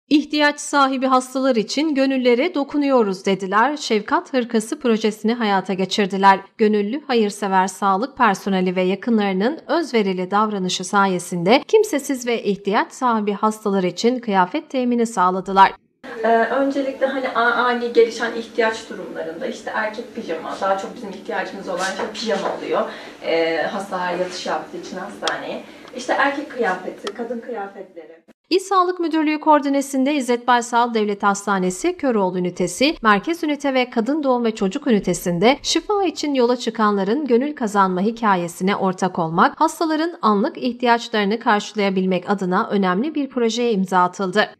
İhtiyaç sahibi hastalar için gönüllere dokunuyoruz dediler. Şefkat Hırkası projesini hayata geçirdiler. Gönüllü, hayırsever sağlık personeli ve yakınlarının özverili davranışı sayesinde kimsesiz ve ihtiyaç sahibi hastalar için kıyafet temini sağladılar. Öncelikle ani gelişen ihtiyaç durumlarında işte erkek pijama, daha çok bizim ihtiyacımız olan şey pijama oluyor. Hastalar yatış yaptığı için hastaneye. İşte erkek kıyafeti, kadın kıyafetleri. İl Sağlık Müdürlüğü koordinesinde İzzet Baysal Devlet Hastanesi, Köroğlu Ünitesi, Merkez Ünite ve Kadın Doğum ve Çocuk Ünitesi'nde şifa için yola çıkanların gönül kazanma hikayesine ortak olmak, hastaların anlık ihtiyaçlarını karşılayabilmek adına önemli bir projeye imza atıldı.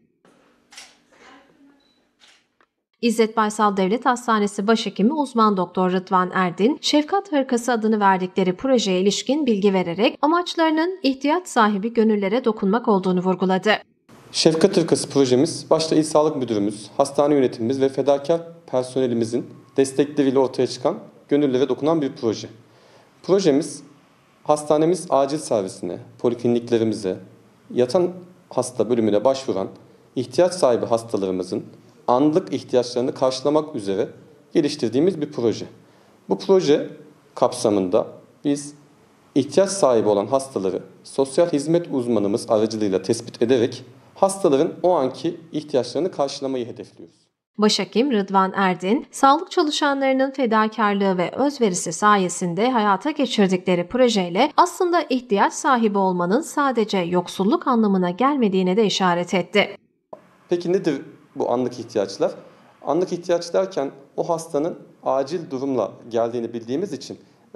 İzzet Baysal Devlet Hastanesi Başhekimi Uzman Doktor Rıdvan Erdin, Şefkat Hırkası adını verdikleri projeye ilişkin bilgi vererek amaçlarının ihtiyaç sahibi gönüllere dokunmak olduğunu vurguladı. Şefkat Hırkası projemiz, başta İl Sağlık Müdürümüz, hastane yönetimimiz ve fedakar personelimizin destekleriyle ortaya çıkan, gönüllere dokunan bir proje. Projemiz, hastanemiz acil servisine, polikliniklerimize, yatan hasta bölümüne başvuran ihtiyaç sahibi hastalarımızın anlık ihtiyaçlarını karşılamak üzere geliştirdiğimiz bir proje. Bu proje kapsamında biz ihtiyaç sahibi olan hastaları sosyal hizmet uzmanımız aracılığıyla tespit ederek hastaların o anki ihtiyaçlarını karşılamayı hedefliyoruz. Başhekim Rıdvan Erdin, sağlık çalışanlarının fedakarlığı ve özverisi sayesinde hayata geçirdikleri projeyle aslında ihtiyaç sahibi olmanın sadece yoksulluk anlamına gelmediğine de işaret etti. Peki nedir bu anlık ihtiyaçlar? Anlık ihtiyaç derken o hastanın acil durumla geldiğini bildiğimiz için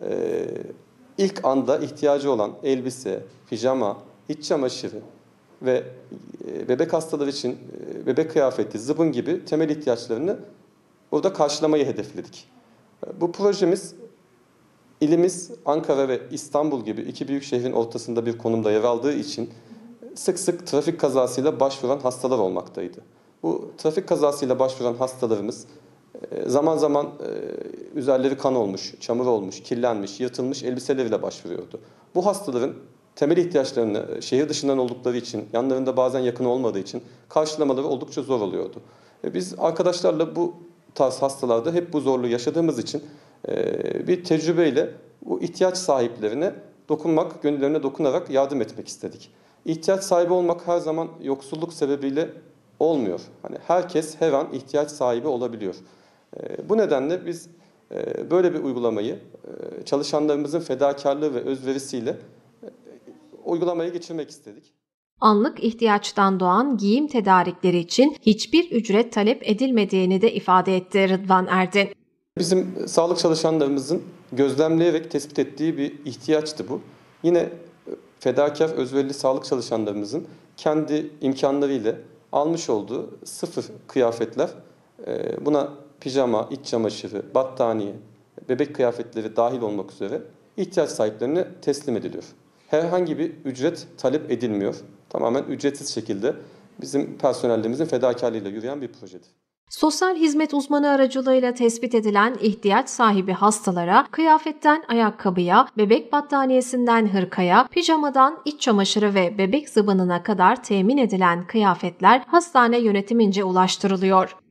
ilk anda ihtiyacı olan elbise, pijama, iç çamaşırı ve bebek hastaları için bebek kıyafeti, zıbın gibi temel ihtiyaçlarını orada karşılamayı hedefledik. Bu projemiz ilimiz Ankara ve İstanbul gibi iki büyük şehrin ortasında bir konumda yer aldığı için sık sık trafik kazasıyla başvuran hastalar olmaktaydı. Bu trafik kazasıyla başvuran hastalarımız zaman zaman üzerleri kan olmuş, çamur olmuş, kirlenmiş, yırtılmış elbiseleriyle başvuruyordu. Bu hastaların temel ihtiyaçlarını şehir dışından oldukları için, yanlarında bazen yakın olmadığı için karşılamaları oldukça zor oluyordu. Biz arkadaşlarla bu tarz hastalarda hep bu zorluğu yaşadığımız için bir tecrübeyle bu ihtiyaç sahiplerine dokunmak, gönüllerine dokunarak yardım etmek istedik. İhtiyaç sahibi olmak her zaman yoksulluk sebebiyle olmuyor. Hani herkes her an ihtiyaç sahibi olabiliyor. Bu nedenle biz böyle bir uygulamayı çalışanlarımızın fedakarlığı ve özverisiyle uygulamaya geçirmek istedik. Anlık ihtiyaçtan doğan giyim tedarikleri için hiçbir ücret talep edilmediğini de ifade etti Rıdvan Erdin. Bizim sağlık çalışanlarımızın gözlemleyerek tespit ettiği bir ihtiyaçtı bu. Yine fedakar, özverili sağlık çalışanlarımızın kendi imkanlarıyla almış olduğu sıfır kıyafetler, buna pijama, iç çamaşırı, battaniye, bebek kıyafetleri dahil olmak üzere ihtiyaç sahiplerine teslim ediliyor. Herhangi bir ücret talep edilmiyor. Tamamen ücretsiz şekilde bizim personellerimizin fedakarlığıyla yürüyen bir projedir. Sosyal hizmet uzmanı aracılığıyla tespit edilen ihtiyaç sahibi hastalara kıyafetten ayakkabıya, bebek battaniyesinden hırkaya, pijamadan iç çamaşırı ve bebek zıbınına kadar temin edilen kıyafetler hastane yönetimince ulaştırılıyor.